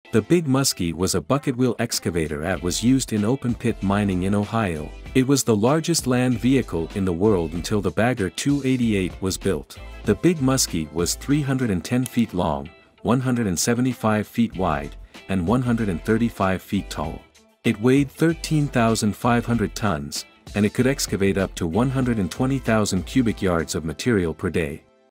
The Big Muskie was a bucket wheel excavator that was used in open pit mining in Ohio. It was the largest land vehicle in the world until the Bagger 288 was built. The Big Muskie was 310 feet long, 175 feet wide, and 135 feet tall. It weighed 13,500 tons, and it could excavate up to 120,000 cubic yards of material per day.